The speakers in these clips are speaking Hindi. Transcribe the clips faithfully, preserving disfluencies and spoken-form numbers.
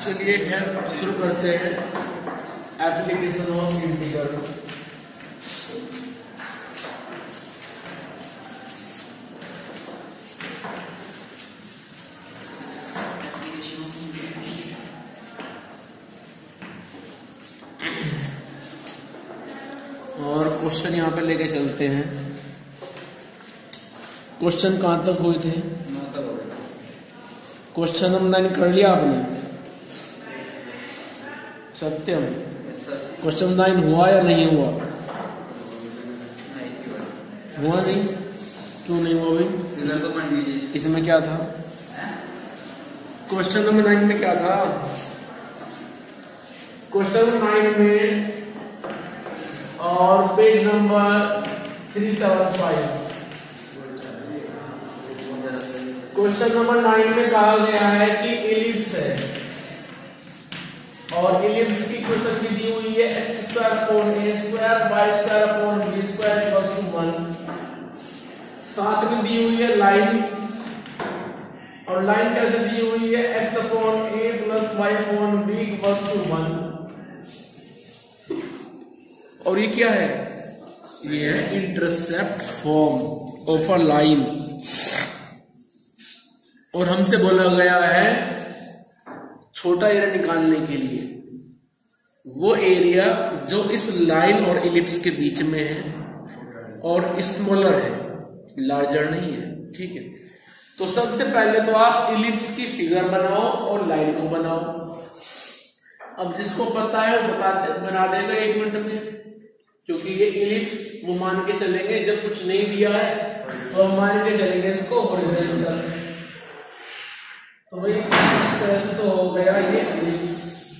चलिए खैर शुरू करते हैं एप्लीकेशन ऑफ इंटीग्रल। और क्वेश्चन यहाँ पे लेके चलते हैं। क्वेश्चन कहाँ तक हुए थे? क्वेश्चन नंबर नाइन कर लिया आपने? सत्यम, क्वेश्चन नाइन हुआ या नहीं हुआ? हुआ नहीं? क्यों नहीं हुआ भाई? इसमें क्या था? क्वेश्चन नंबर नाइन में क्या था? क्वेश्चन नंबर नाइन में और page number three seven five, question number nine में कहा गया है कि एलिप्स है और एलिप्स की क्वेश्चन दी हुई है x square upon A square y square upon B square equals to one. साथ में दी हुई है लाइन, और लाइन कैसे दी हुई है? X upon a plus Y upon b equals to one. और ये क्या है? ये है intercept form of a line. और हमसे बोला गया है छोटा एरिया निकालने के लिए, वो एरिया जो इस लाइन और इलिप्स के बीच में है और स्मॉलर है, लार्जर नहीं है। ठीक है, तो सबसे पहले तो आप इलिप्स की फिगर बनाओ और लाइन को बनाओ। अब जिसको पता है वो बता बना देगा एक मिनट में, क्योंकि ये इलिप्स वो मान के चलेंगे, जब कुछ नहीं दिया है तो हम मान के चलेंगे इसको हॉरिजॉन्टल। तो भाई इस तरह से तो हो गया ये इलिप्स।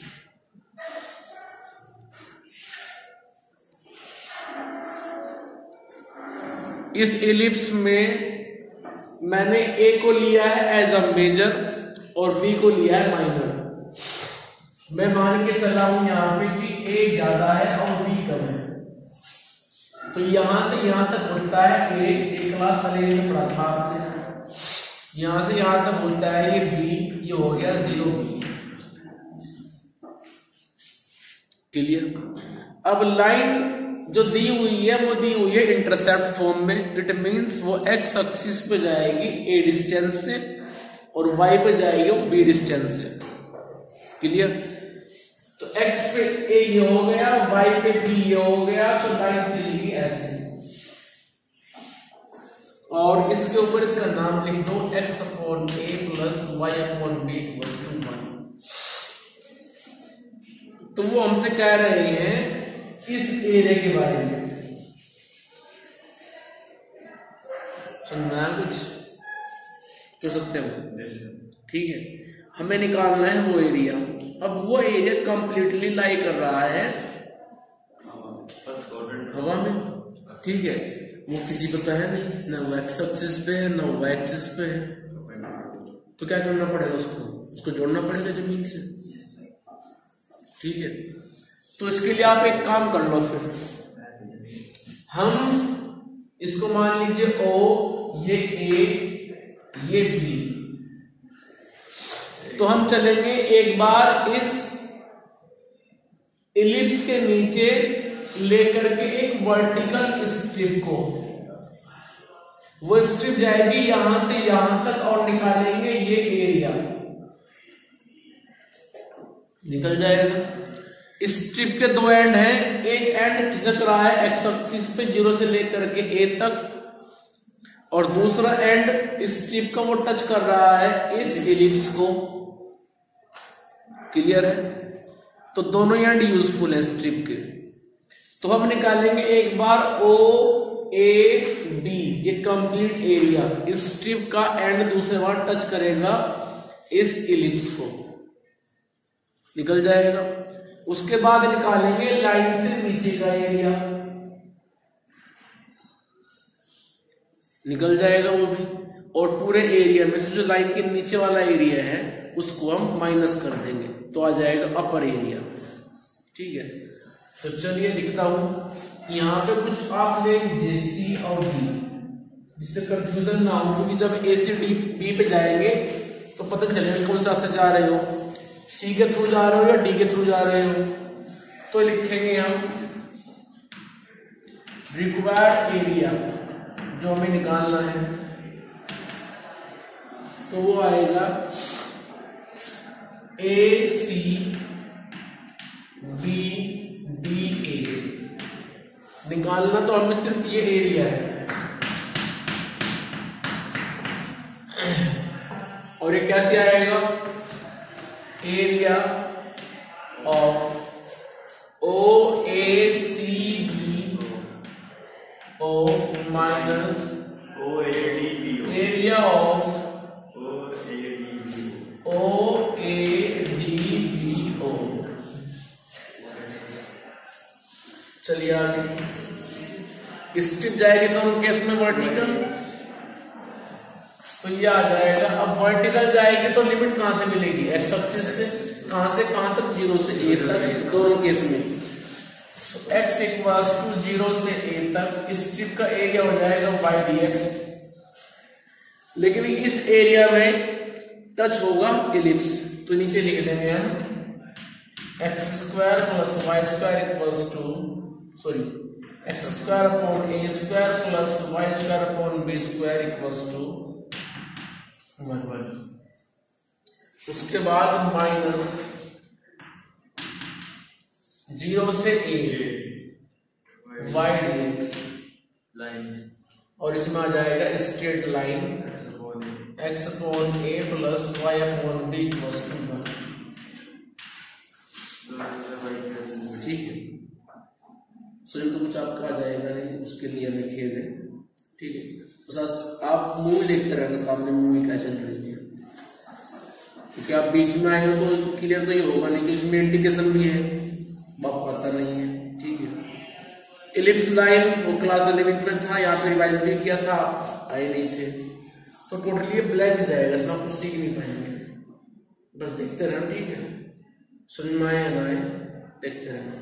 इस इलिप्स में मैंने ए को लिया है एज अ मेजर और बी को लिया है माइनर। मैं मान के चला हूं यहां पे कि ए ज्यादा है और बी कम है, तो यहां से यहां तक होता है ए, एक क्लास वाले में पढ़ा था आपने। यहां से यहां तक होता है ये बी, ये हो गया जीरो बी। क्लियर? अब लाइन जो दी हुई है वो दी हुई है इंटरसेप्ट फॉर्म में। इट मींस वो एक्स एक्सिस पे जाएगी ए डिस्टेंस से और वाई पे जाएगी वो बी डिस्टेंस से। क्लियर? तो x पे a ये हो गया, y पे b ये हो गया, तो लाइन चलेगी ऐसे। और इसके ऊपर इसका नाम लिख दो x upon a plus Y upon b equals to one. तो वो हमसे कह रहे हैं इस एरिया के बारे में। सुनना है कुछ? क्यों सकते हो? ठीक है, हमें निकालना है वो एरिया। अब वो एरिया कंप्लीटली लाई कर रहा है हवा में। ठीक है, वो किसी पे तो है नहीं, ना वो एक्स एक्सिस पे है ना वाई एक्सिस पे है। तो क्या करना पड़ेगा? उसको उसको जोड़ना पड़ेगा जमीन से। ठीक है, तो इसके लिए आप एक काम कर लो। फिर हम इसको मान लीजिए ओ, ये ए, ये बी। तो हम चलेंगे एक बार इस इलिप्स के नीचे लेकर के एक वर्टिकल स्ट्रिप को, वो स्ट्रिप जाएगी यहां से यहां तक और निकालेंगे ये एरिया, निकल जाएगा। स्ट्रिप के दो एंड हैं, एक एंड खिसक रहा है एक्स एक्सिस पे जीरो से लेकर के ए तक, और दूसरा एंड स्ट्रिप का वो टच कर रहा है इस इलिप्स को। क्लियर है? तो दोनों एंड यूजफुल है स्ट्रिप के। तो हम निकालेंगे एक बार ओ ए बी, ये कंप्लीट एरिया। इस स्ट्रिप का एंड दूसरे बार टच करेगा इस इलिप्स को, निकल जाएगा। उसके बाद निकालेंगे लाइन से नीचे का एरिया, निकल जाएगा वो भी। और पूरे एरिया में से जो लाइन के नीचे वाला एरिया है उसको हम माइनस कर देंगे, तो आ जाएगा अपर एरिया। ठीक है, तो चलिए लिखता हूं यहाँ पे कुछ आप ले लीजिए सी और डी, जिससे कंफ्यूजन ना हो, क्योंकि जब ए से डी बी पे जाएंगे तो पता चलेगा कौन सा से जा रहे हो। सी के थ्रू जा रहे हो या डी के थ्रू जा रहे हो, तो लिखेंगे हम रिक्वायर्ड एरिया जो हमें निकालना है, तो वो आएगा ए सी बी डी ए। निकालना तो हमें सिर्फ ये एरिया है, और ये कैसे आएगा, area of O A C B O minus O A D B O, area of O A D B O A D B O. चलिए आगे, स्ट्रिप जाएगी दोनों केस में वर्टिकल, तो ये आ जाएगा। अब वर्टिकल जाएगी तो लिमिट कहां से मिलेगी, एक्स एक्सिस से, कहां से कहां तक, जीरो से ए तक दोनों केस में। तो एक्स इक्वल्स टू जीरो से ए तक स्ट्रिप का एरिया हो जाएगा वाई डी एक्स, लेकिन इस एरिया में टच होगा इलिप्स, तो नीचे लिख देंगे हम x square plus Y square equals to sorry x square upon A square plus Y square upon B square equals to one. उसके बाद माइनस जीरो से a y D x line, और इसमें आ जाएगा straight line x upon a plus Y upon b equals to one. ठीक है, सो तो कुछ आपका आ जाएगा नहीं, उसके लिए हमें खेद है। ठीक है, बस आप मूवी देखते रहना, सामने मूवी क्या चल रही है, क्योंकि आप बीच में आए हो तो क्लियर तो ये होगा नहीं कि इसमें इंडिकेशन भी है, बाप पता नहीं है। ठीक है, इलिप्स लाइन वो क्लास इलेवेंथ में था, यहाँ पे रिवाइज भी किया था, आए नहीं थे, तो टोटली ब्लैंक जाएगा, इसमें आप कुछ सीख नहीं पाएंगे, बस देखते रहना। ठीक है, समझ में आए ना आए, देखते रहना।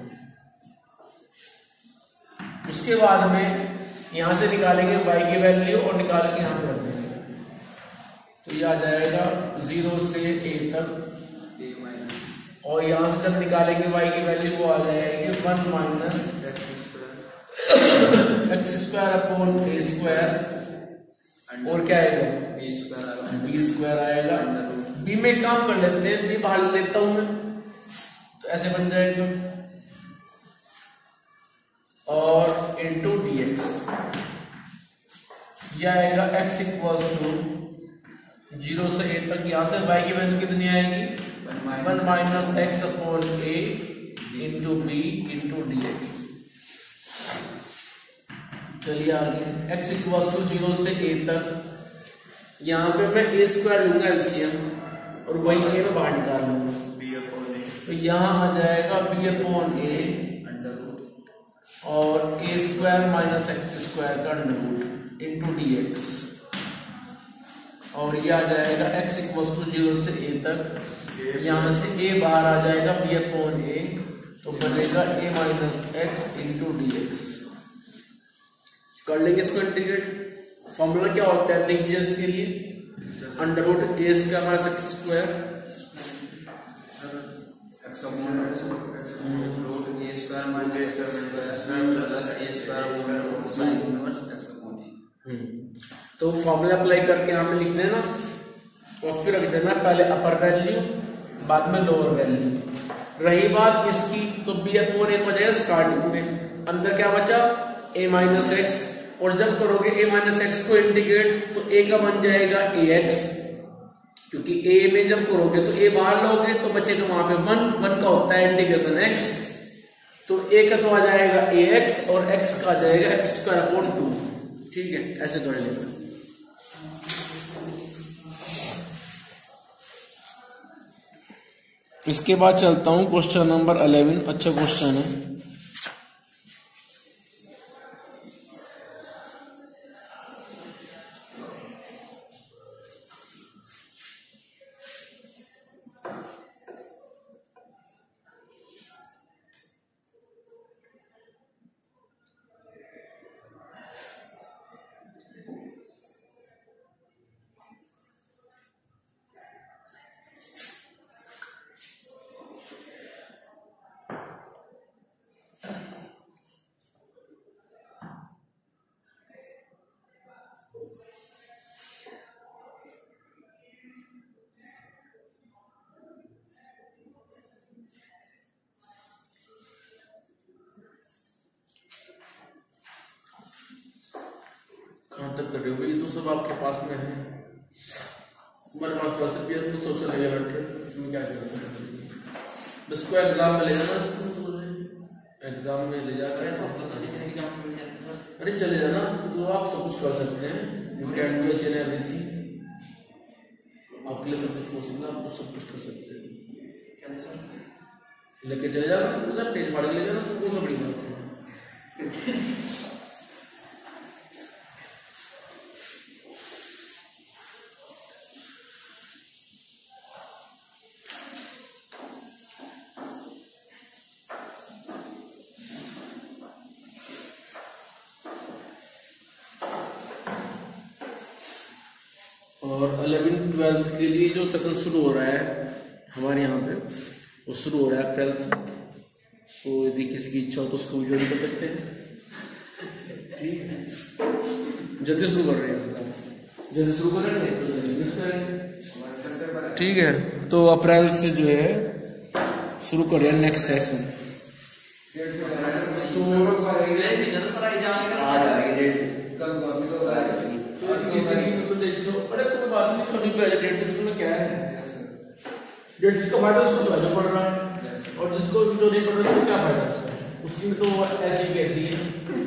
उसके बाद में यहां से निकालेंगे y की वैल्यू और निकाल के यहां पर रख देंगे, तो ये आ जाएगा जीरो से a तक ए माइनस, और यहां से जब निकालेंगे y की वैल्यू वो आ जाएगी one minus x square x square upon ए स्क्वायर, और क्या आएगा बी स्क्वायर बी स्क्वायर आएगा। बी में काम कर लेते हैं, बी बाहर लेता हूं मैं, तो ऐसे बन जाएगा, और इंटू डी एक्स, यह आएगा एक्स इक्वल्स टू जीरो से ए तक, यहां से y की वैल्यू कितनी आएगी one minus x upon a into b into d x. चलिए आगे, x इक्वल्स टू जीरो से a तक, यहां पे मैं ए स्क्वायर लूंगा एलसीएम, और वही ए में बाहर निकाल लूंगा, बी अपॉन ए, तो यहां आ जाएगा b upon a under root और a square minus x square का under root into d x, और ये आ जाएगा x इक्वल्स टू जीरो से a तक, यहां से a बाहर आ जाएगा b अपॉन a, तो बनेगा a minus x into d x. कर लेंगे इसको इंटीग्रेट। फॉर्मूला क्या होता है दिग्विजय के लिए, under root a square minus x square x upon root a square minus plus a square sine inverse x upon a. तो फॉर्मूला अप्लाई करके यहाँ पे लिख देना, और फिर रख देना पहले अपर वैल्यू बाद में लोअर वैल्यू। रही बात इसकी, तो बी अपॉन ए हो जाएगा स्टार्टिंग में, अंदर क्या बचा a माइनस एक्स, और जब करोगे a माइनस एक्स को इंटीग्रेट तो a का बन जाएगा ए एक्स, क्योंकि a में जब करोगे तो a बाहर लोगे तो बचेगा वहां पे वन, वन का होता है इंटीग्रेशन x, तो a का तो आ जाएगा ए एक्स और x का आ जाएगा एक्स स्क्वायर अपॉन टू। ठीक है, ऐसे कर लेना। इसके बाद चलता हूं क्वेश्चन नंबर इलेवन, अच्छा क्वेश्चन है। कहाँ तक कर रहे हो? ये तो सब आपके पास में है, हमारे पास तो ऐसे भी है, तो सोचो लगे बैठे तुम क्या करोगे? इसको एग्जाम में ले जाना, इसको एग्जाम में ले जाकर अरे चले जाना, तो आप सब कुछ कर सकते हैं। You can do each and everything, आपके लिए सब कुछ पॉसिबल है, आप सब कुछ कर सकते हैं। क्या सर लेके चले जाना, मतलब पेज फाड़ के ले जाना, सब कुछ बड़ी बात है। और अलेवन ट्वेल्थ के लिए जो सेशन शुरू हो रहा है हमारे यहाँ पे, वो शुरू हो रहा है अप्रैल से, तो यदि किसी की इच्छा हो तो उसको ज्वाइन कर सकते हैं। ठीक है, जल्दी शुरू कर रहे हैं, जल्दी शुरू कर रहे हैं तो बिजनेस करेंगे। ठीक है, तो अप्रैल से जो है शुरू कर रहे हैं नेक्स्ट सेशन। तो क्या है डेढ़ का फायदा उसको ज्यादा पड़ रहा है, और जिसको जो नहीं पड़ रहा है उसको क्या फायदा उसकी में, तो ऐसी कैसी है।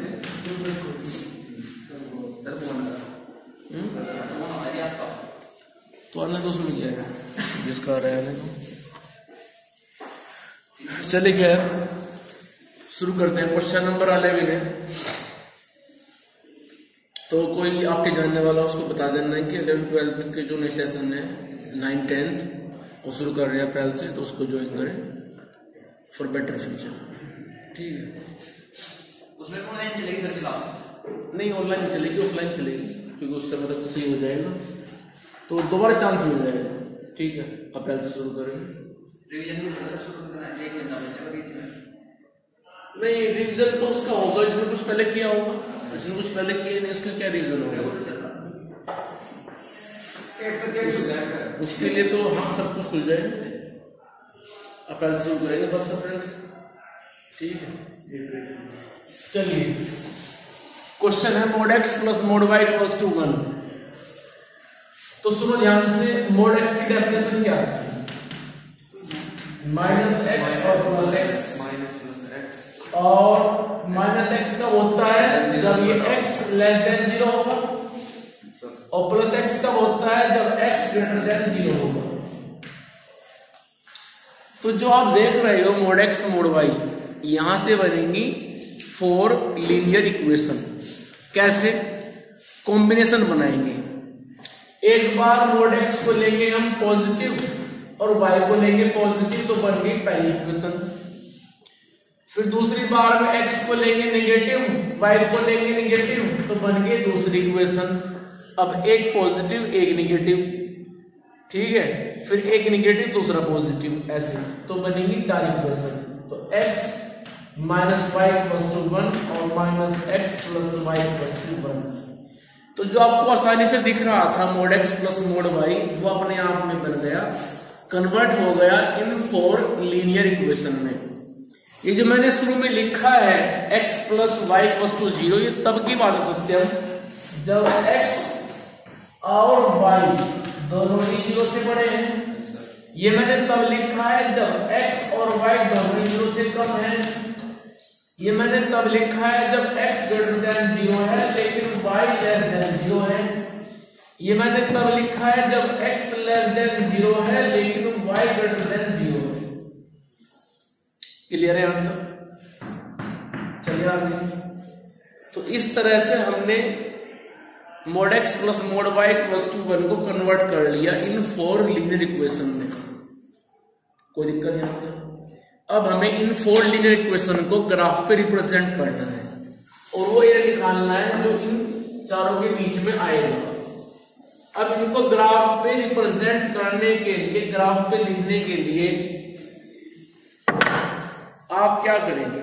तो आने तो उसमें क्या है जिसका रहा है तो चलिए खैर शुरू करते हैं। क्वेश्चन नंबर अलेवन है, तो कोई आपके जानने वाला उसको बता देना है कि इलेवन ट्वेल्थ के जो नए सेशन है नाइन टेंथ वो शुरू कर रहे हैं अप्रैल से, तो उसको ज्वाइन करें फॉर बेटर फ्यूचर। ठीक है, उसमें ऑनलाइन चलेगी सर क्लास? नहीं ऑनलाइन चलेगी, ऑफलाइन चलेगी, क्योंकि उससे मतलब कुछ ही हो जाएगा तो दोबारा चांस मिल जाएगा। ठीक है, अप्रैल से शुरू करें। रिवीजन भी सर शुरू करना है, एक महीना बचा बीच में? नहीं रिवीजन तो उसका होगा जिसने कुछ पहले किया होगा, जिसने कुछ पहले किया नहीं उसका क्या रिवीजन होगा? उसके लिए तो हाँ सब कुछ खुल जाएगा, अप्रैल से शुरू करेंगे बस अप्रैल से। ठीक है, चलिए क्वेश्चन है mod x plus mod y equals to one. तो सुनो ध्यान से, मोड एक्स की डेफिनेशन क्या है? माइनस एक्स और plus x, minus plus x, और माइनस एक्स कब होता है? जब ये एक्स लेस देन जीरो होगा, और प्लस एक्स कब होता है? जब एक्स ग्रेटर देन जीरो होगा। तो जो आप देख रहे हो मोड एक्स मोड वाई, यहां से बनेंगी फोर लीनियर इक्वेशन। कैसे? कॉम्बिनेशन बनाएंगे। एक बार मोड एक्स को लेंगे हम पॉजिटिव और वाई को लेंगे पॉजिटिव, तो बन गई पहली इक्वेशन। फिर दूसरी बार में एक्स को लेंगे नेगेटिव, वाई को लेंगे नेगेटिव, तो बन गई दूसरी इक्वेशन। अब एक पॉजिटिव एक नेगेटिव, ठीक है, फिर एक नेगेटिव दूसरा पॉजिटिव, ऐसे तो बनेगी चार इक्वेशन। तो x minus y plus to one और minus x plus y plus to one. तो जो आपको आसानी से दिख रहा था mod x plus mod y, वो अपने आप में बन गया, कन्वर्ट हो गया इन फोर लीनियर इक्वेशन में। ये जो मैंने शुरू में लिखा है x plus y plus to zero, ये तब की बात है सत्यम जब x और y दोनों ही जीरो से बड़े हैं। ये मैंने तब लिखा है जब x और y दोनों ही जीरो से कम है। ये मैंने तब लिखा है जब x ग्रेटर देन जीरो है लेकिन y लेस देन जीरो है। ये मैंने तब लिखा है जब x लेस देन जीरो है लेकिन y ग्रेटर देन जीरो है। क्लियर है यहां तक? चलिए आगे। तो इस तरह से हमने mod x plus mod y plus to one को कन्वर्ट कर लिया इन फोर लीनियर इक्वेशन में। कोई दिक्कत नहीं होता। अब हमें इन फोर लीनियर इक्वेशन को ग्राफ पे रिप्रेजेंट करना है और वो ये निकालना है जो इन चारों के बीच में आएगा। अब इनको ग्राफ पे रिप्रेजेंट करने के लिए, ग्राफ पे लिखने के लिए आप क्या करेंगे?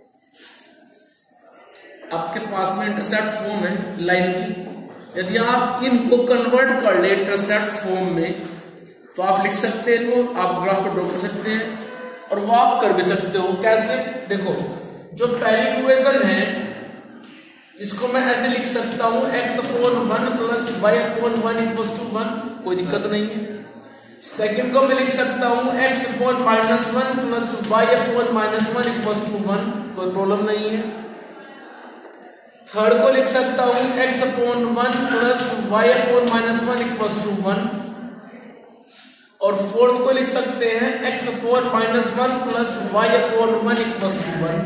आपके पास में इंटरसेप्ट फॉर्म है लाइन की। यदि आप इनको कन्वर्ट कर ले इंटरसेप्ट फॉर्म में तो आप लिख सकते हैं, इनको आप ग्राफ पर ड्रॉ कर सकते हैं और वो आप कर भी सकते हो। कैसे? देखो, जो पहली इक्वेशन है इसको मैं ऐसे लिख सकता हूं x upon one plus Y upon one equal to one, कोई दिक्कत नहीं है। सेकंड को मैं लिख सकता हूं x upon minus one plus Y upon minus one equal to one, कोई प्रॉब्लम नहीं है। थर्ड को लिख सकता हूं x upon one plus Y upon minus one equal to one, और फोर्थ को लिख सकते हैं x upon minus one plus Y upon one equal to one.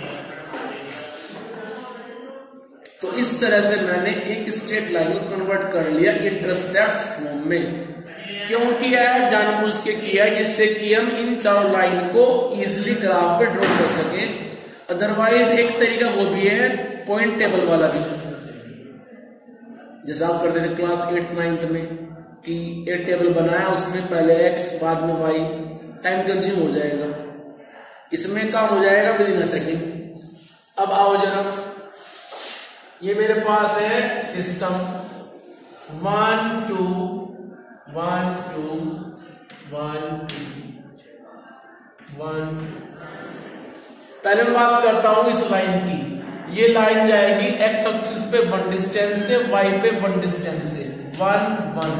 तो इस तरह से मैंने एक स्ट्रेट लाइन को कन्वर्ट कर लिया इंटरसेप्ट फॉर्म में। क्यों किया है? जानबूझ के किया, जिससे कि हम इन चारों लाइन को इजिली ग्राफ पे ड्रॉ कर सके। अदरवाइज एक तरीका वो भी है पॉइंट टेबल वाला भी, जैसे आप करते थे क्लास एट्थ नाइन्थ में कि एक टेबल बनाया, उसमें पहले एक्स बाद में वाई, टाइम कंज्यूम हो जाएगा। इसमें काम हो जाएगा विद इन अ सेकेंड। अब आओ जरा, ये मेरे पास है system one two one two one two one. पहले मैं बात करता हूं इस लाइन की। ये लाइन जाएगी एक्स एक्सिस पे वन डिस्टेंस से, वाई पे वन डिस्टेंस से, वन वन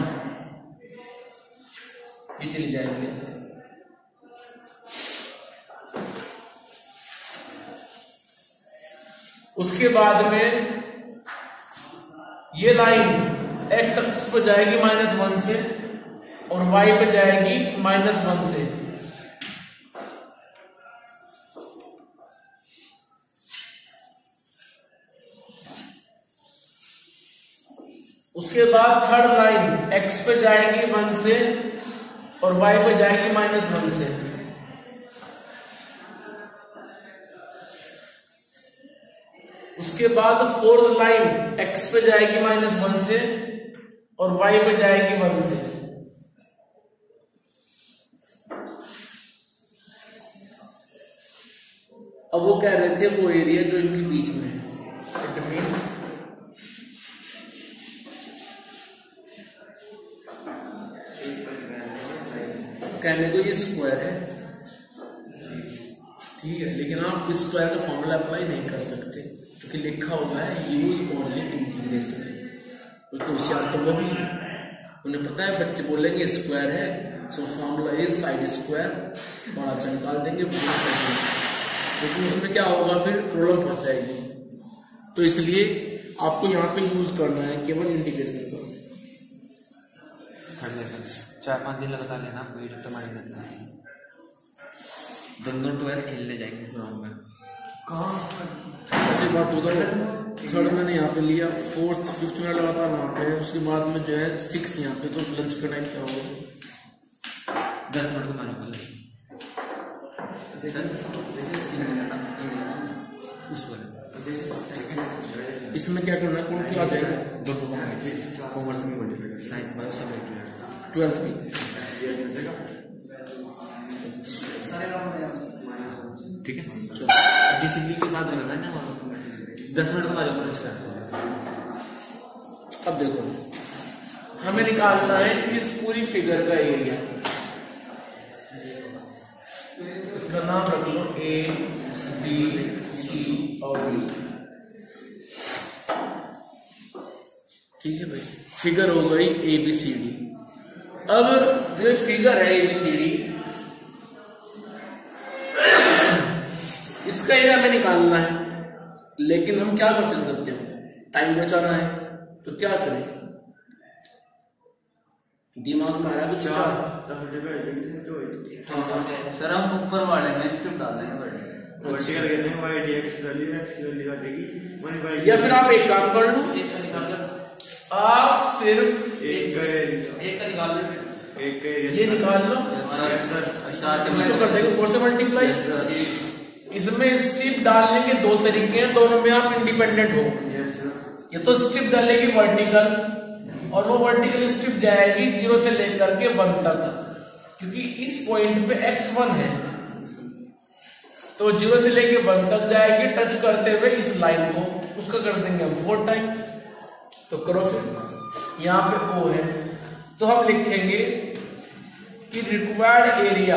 ये चली जाएगी ऐसे। उसके बाद में ये लाइन एक्स एक्सिस पे जाएगी माइनस वन से और वाई पे जाएगी माइनस वन से। उसके बाद थर्ड लाइन एक्स पे जाएगी वन से और वाई पे जाएगी माइनस वन से। उसके बाद फोर्थ लाइन एक्स पे जाएगी माइनस वन से और वाई पे जाएगी वन से। अब वो कह रहे थे वो एरिया जो इनके बीच में है, इट मीन्स कहने को ये स्क्वायर है, ठीक है, लेकिन आप इस स्क्वायर का फॉर्मूला अप्लाई नहीं कर सकते क्योंकि लिखा हुआ है यूज ओनली इंटीग्रेशन। क्योंकि होशियार तो वो भी है, उन्हें पता है बच्चे बोलेंगे स्क्वायर है, so formula is side square और अच्छा निकाल देंगे, लेकिन उसमें क्या होगा फिर प्रॉब्लम फंस जाएगी। तो इसलिए आपको यहाँ पे यूज करना है केवल इंटीग्रेशन का। चार पांच दिन लगातार लेना आपको, ये तो माइंड रहता है। दोनों ट्वेल्थ खेलने जाएंगे ग्राउंड में। कहाँ ऐसी बात होगा। थर्ड मैंने यहाँ पे लिया, फोर्थ फिफ्थ में लगातार वहाँ पे है, उसके बाद में जो है सिक्स यहाँ पे। तो लंच का टाइम क्या होगा? दस मिनट को मानो लंच उस वाले। इसमें क्या करना है? कौन क्या आ जाएगा? दोनों कॉमर्स में मल्टीप्लाई, साइंस बायो सब ट्वेल्थ में ठीक है। डिसिप्लिन के साथ रहना है ना, दस मिनट का मालूम। अब देखो हमें निकालना है इस पूरी फिगर का एरिया। इसका नाम रख लो ए बी सी और डी, ठीक है भाई। फिगर हो गई ए बी सी डी। अब जो फिगर है ए बी सी डी, इसका एरिया हमें निकालना है, लेकिन हम क्या कर सकते हैं? टाइम बचाना है तो क्या करें? दिमाग में आ रहा है कुछ? हाँ हाँ सर हम ऊपर वाले में स्ट्रिप डाल देंगे, या फिर आप एक काम कर लो, आप सिर्फ एक एक का निकाल लो, एक ये निकाल लो, इसको कर देंगे फोर से मल्टीप्लाई। इसमें स्ट्रिप डालने के दो तरीके हैं, दोनों में आप इंडिपेंडेंट हो। ये तो स्ट्रिप डालेगी वर्टिकल, और वो वर्टिकल स्ट्रिप जाएगी जीरो से लेकर के वन तक, क्योंकि इस पॉइंट पे एक्स वन है तो जीरो से लेके वन तक जाएगी टच करते हुए इस लाइन को। उसका कर देंगे हम फोर टाइम। तो करो फिर, यहाँ पे ओ है तो हम लिखेंगे कि required area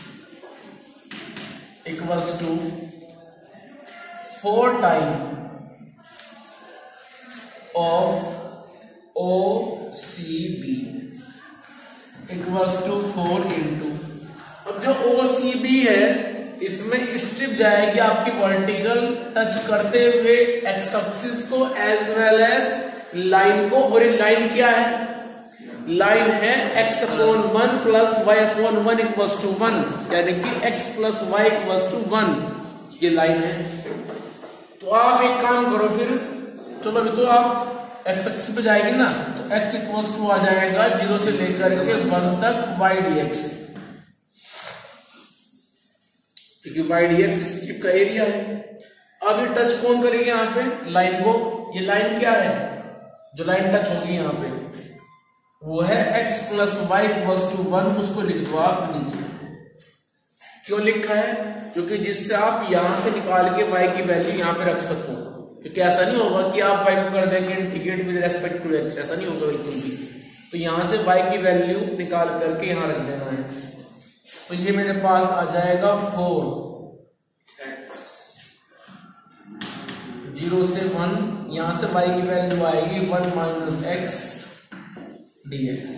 equals to four time of O C B equals to four into, अब जो ओ सी बी है इसमें स्ट्रिप जाएगी आपकी वर्टिकल टच करते हुए एक्स एक्सिस को एज वेल एज लाइन को, और ये लाइन क्या है, लाइन है x upon one plus Y upon one equals to one, यानी कि X plus Y equals to one, ये लाइन है। तो आप एक काम करो फिर, चलो अभी तो आप एक्स एक्सिस पे जाएगी ना, तो एक्स इक्वल्स टू आ जाएगा जीरो से लेकर के वन तक वाई डी एक्स, क्योंकि वाई डी एक्स स्ट्रिप का एरिया है। अब ये टच कौन करेगी यहाँ पे, लाइन को, ये लाइन क्या है, जो लाइन टच होगी यहाँ पे वो है x plus Y equals to one, उसको लिख दो आप नीचे। क्यों लिखा है, क्योंकि जिससे आप यहां से निकाल के y की वैल्यू यहाँ पे रख सको, क्योंकि ऐसा नहीं होगा कि आप y को कर देंगे integrate with respect to x, ऐसा नहीं होगा बिल्कुल भी। तो यहां से y की वैल्यू निकाल करके यहां रख देना है, तो ये मेरे पास आ जाएगा फोर, जीरो से वन, यहां से y की वैल्यू आएगी one minus X D X.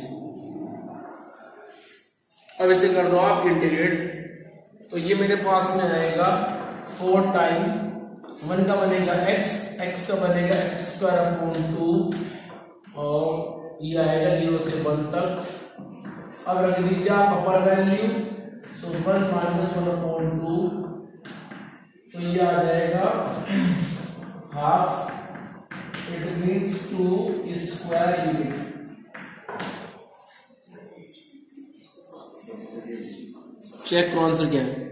अब इसे कर दो आप इंटीग्रेट, तो ये मेरे पास में आएगा फोर टाइम वन का बनेगा x, x का बनेगा एक्स स्क्वायर अपॉन टू, और ये आएगा जीरो से वन तक। अब रख दीजिए आप अपर वैल्यू, तो one minus one upon two, तो ये आ जाएगा half, it means two square unit. Check करो आंसर क्या है।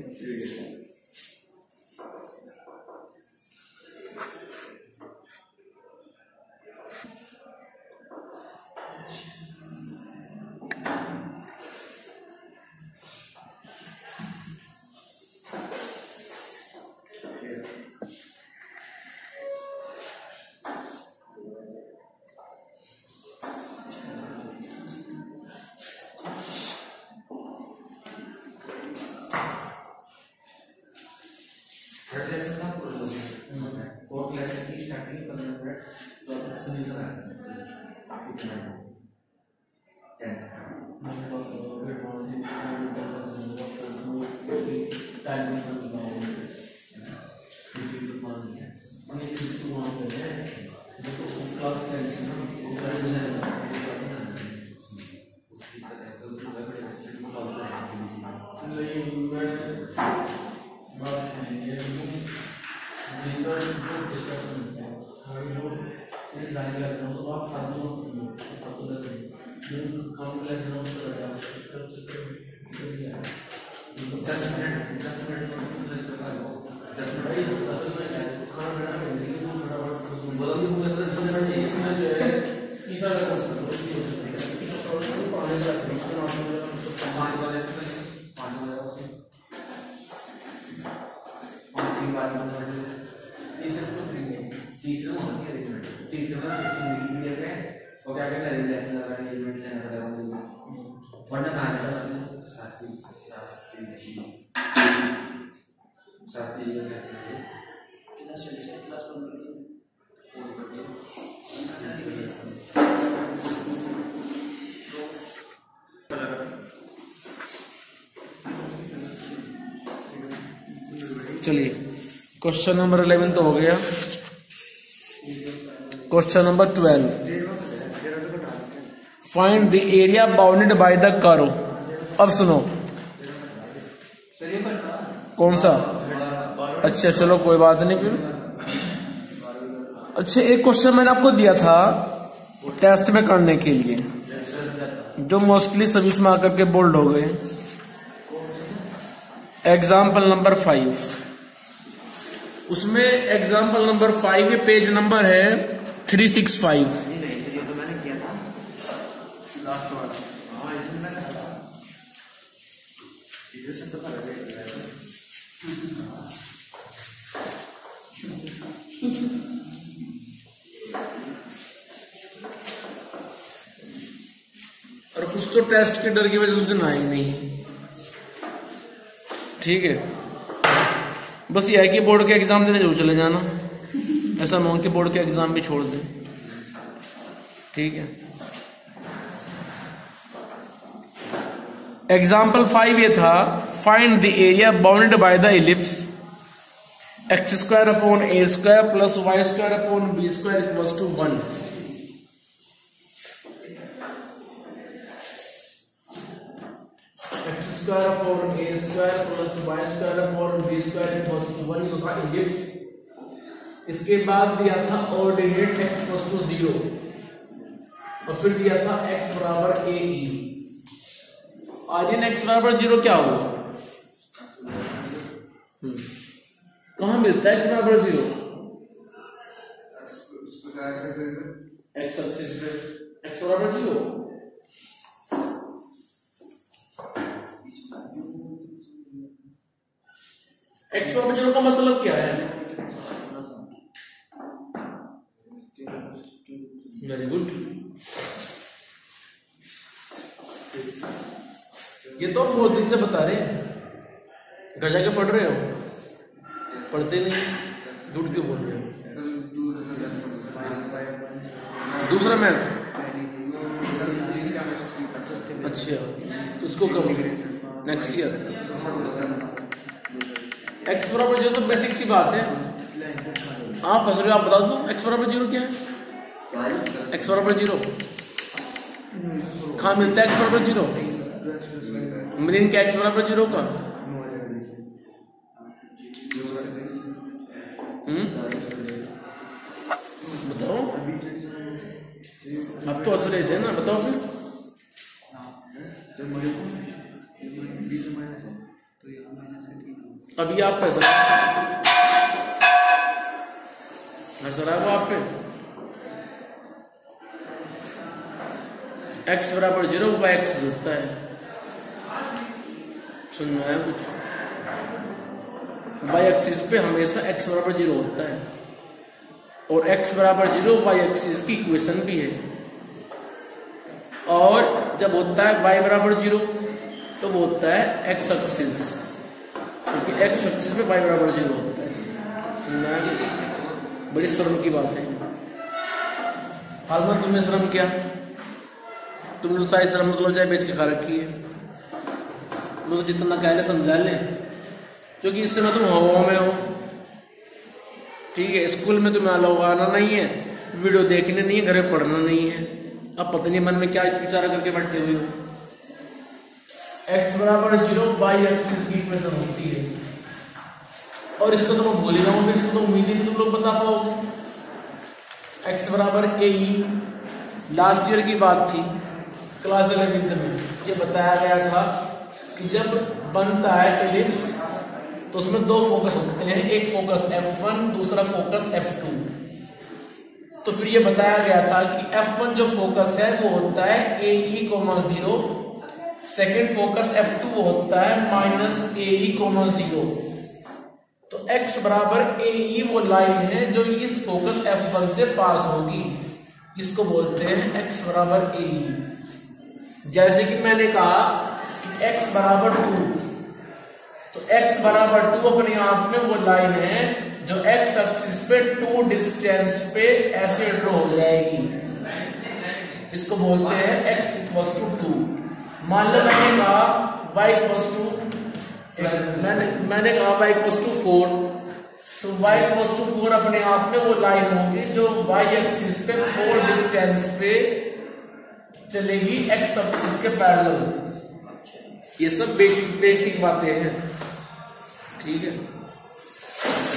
चलिए क्वेश्चन नंबर इलेवन तो हो गया। Question number twelve, find the area bounded by the curve. अब सुनो, कौन सा, अच्छा चलो कोई बात नहीं फिर। अच्छा एक क्वेश्चन मैंने आपको दिया था टेस्ट में करने के लिए, जो मोस्टली सभी में आकर के बोल्ड हो गए। एग्जाम्पल नंबर फाइव, उसमें एग्जाम्पल नंबर फाइव, ये पेज नंबर है थ्री सिक्स फाइव। और कुछ तो टेस्ट के डर की वजह से उस दिन आए नहीं, ठीक है। बस ये है कि बोर्ड के एग्जाम देने जरूर चले जाना, ऐसा ना हो कि बोर्ड के एग्जाम भी छोड़ दें। ठीक है। एग्जाम्पल फाइव ये था, find the area bounded by the ellipse X square upon A square plus Y square upon B square equals to one. X square upon A square plus Y square upon B square equals to one, ये था इलिप्स। इसके बाद दिया था ordinate X equals to zero और फिर दिया था एक्स बराबर ए ई। ऑर्डिनेट एक्स बराबर जीरो क्या होगा? कहां मिलता है एक्स बराबर जीरो? एक्स एक्सिस पे एक्स बराबर जीरो। एक्स बराबर जीरो का मतलब क्या है? Very good. ये तो बहुत दिन से बता रहे हैं, घर जाके पढ़ रहे हो? पढ़ते नहीं, झूठ क्यों बोल रहे हो? दूसरा मैथ, अच्छा तो उसको कब? Next year. एक्स बराबर जीरो तो बेसिक सी बात है, आप फंस रहे हो। आप बता दो एक्स बराबर जीरो क्या है? एक्स बराबर जीरो कहाँ मिलता है? एक्स बराबर जीरो मीनिंग क्या? एक्स बराबर जीरो का हम्म बताओ, अब तो हंस रहे थे ना, बताओ फिर। अभी आप पैसा हंस रहा है वो आप पे। एक्स बराबर जीरो बाई एक्स होता है, सुनना है कुछ? वाई एक्सिस पे हमेशा एक्स बराबर जीरो होता है और एक्स बराबर जीरो वाई एक्सिस की इक्वेशन भी है। और जब होता है वाई बराबर जीरो तो वो होता है एक्स एक्सिस, क्योंकि एक्स एक्सिस पे वाई बराबर जीरो होता है। सुनना है? बड़ी शर्म की बात है। हाल में तुमने शर्म किया? तुमने तो सारी शर्म मतलब चाहे बेच के खा रखी है। तुम तो जितना कह रहे समझा लें, क्योंकि इस समय तुम हवा में हो। ठीक है, स्कूल में तुम्हें अलाउ आना नहीं है, वीडियो देखने नहीं है, घर में पढ़ना नहीं है। अब पता नहीं मन में क्या विचार करके बैठे हुए हो। एक्स बराबर जीरो वाई एक्सिस की इक्वेशन होती है और इसको तो मैं भूल ही रहा हूं, फिर इसको तो उम्मीद ही तुम लोग बता पाओगे। एक्स बराबर ए ई लास्ट ईयर की बात थी, क्लास इलेवेंथ में ये बताया गया था कि जब बनता है एलिप्स तो उसमें दो फोकस होते हैं, एक फोकस एफ वन, दूसरा फोकस एफ टू। तो फिर ये बताया गया था कि एफ वन जो फोकस है वो होता है A E comma zero, second focus F two होता है minus A E comma zero. तो एक्स बराबर ए ई वो लाइन है जो इस फोकस एफ वन से पास होगी, इसको बोलते हैं एक्स बराबर ए ई। जैसे कि मैंने कहा कि एक्स बराबर टू, तो x बराबर टू अपने आप में वो लाइन है जो x एक्सिस पे टू डिस्टेंस पे ऐसे ड्रॉ हो जाएगी, इसको बोलते हैं x इक्वल्स टू टू। मान लो मैंने कहा y इक्वल्स टू मैंने मैंने कहा y इक्वल्स टू फोर, तो y इक्वल्स टू फोर अपने आप में वो लाइन होगी जो y एक्सिस पे फोर डिस्टेंस पे चलेगी x एक्सिस के पैरेलल। ये सब बेसिक बेसिक बातें हैं, ठीक है।